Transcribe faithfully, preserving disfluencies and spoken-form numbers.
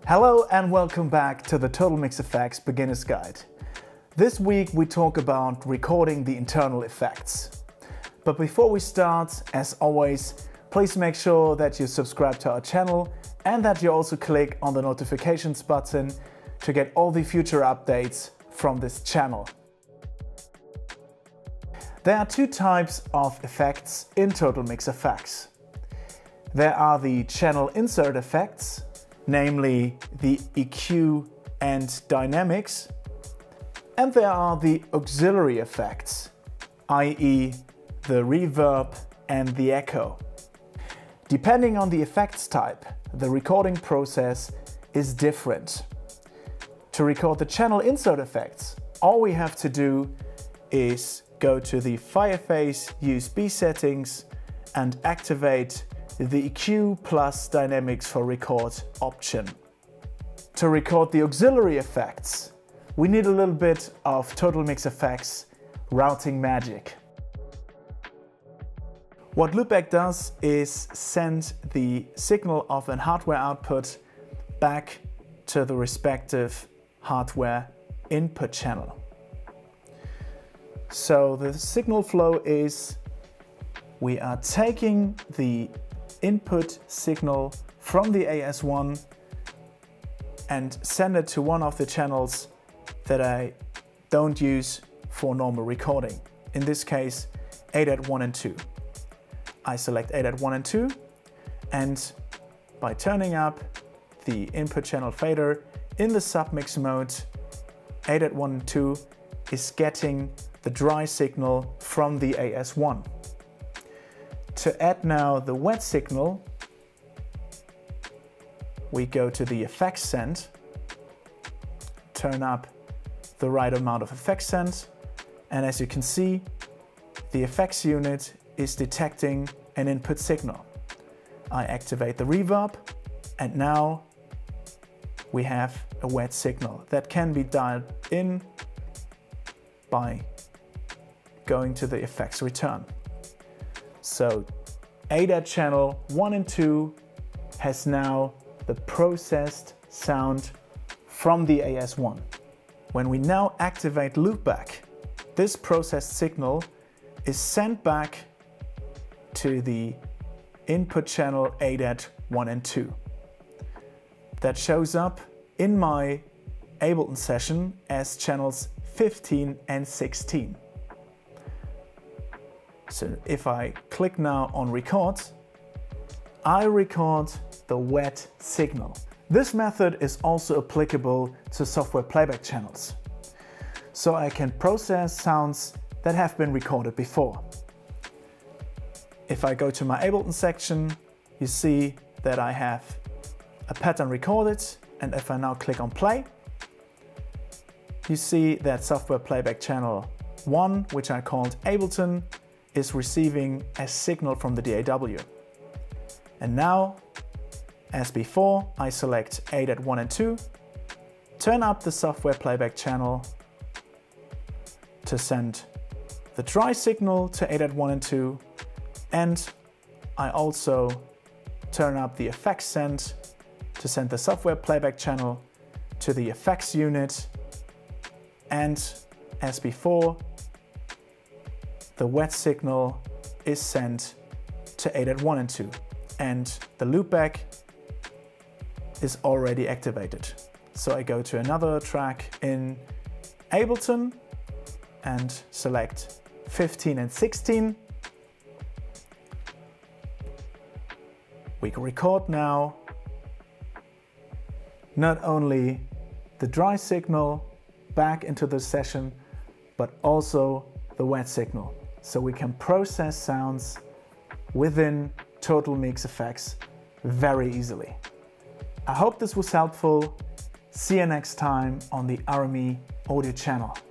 Hello and welcome back to the TotalMix F X Beginner's Guide. This week we talk about recording the internal effects. But before we start, as always, please make sure that you subscribe to our channel and that you also click on the notifications button to get all the future updates from this channel. There are two types of effects in TotalMix F X. There are the channel insert effects, namely the E Q and dynamics, and there are the auxiliary effects, that is the reverb and the echo. Depending on the effects type, the recording process is different. To record the channel insert effects, all we have to do is go to the Fireface U S B settings and activate the E Q plus Dynamics for Record option. To record the auxiliary effects, we need a little bit of TotalMix F X routing magic. What Loopback does is send the signal of an hardware output back to the respective hardware input channel. So the signal flow is we are taking the input signal from the A S one and send it to one of the channels that I don't use for normal recording. In this case, A dot one and two. I select A dot one and two, and by turning up the input channel fader in the submix mode, A dot one and two is getting the dry signal from the A S one. To add now the wet signal, we go to the effects send, turn up the right amount of effects send, and as you can see, the effects unit is detecting an input signal. I activate the reverb, and now we have a wet signal that can be dialed in by going to the effects return. So A DAT channel one and two has now the processed sound from the A S one. When we now activate Loopback, this processed signal is sent back to the input channel A DAT one and two. That shows up in my Ableton session as channels fifteen and sixteen. So if I click now on record, I record the wet signal. This method is also applicable to software playback channels. So I can process sounds that have been recorded before. If I go to my Ableton section, you see that I have a pattern recorded, and if I now click on play, you see that software playback channel one, which I called Ableton, is receiving a signal from the D A W. And now, as before, I select A dot one and two, turn up the software playback channel to send the dry signal to A dot one and two, and I also turn up the effects send to send the software playback channel to the effects unit, and as before, the wet signal is sent to A dot one and two, and the loopback is already activated. So I go to another track in Ableton and select fifteen and sixteen. We can record now not only the dry signal back into the session, but also the wet signal. So we can process sounds within TotalMix F X very easily. I hope this was helpful. See you next time on the R M E Audio channel.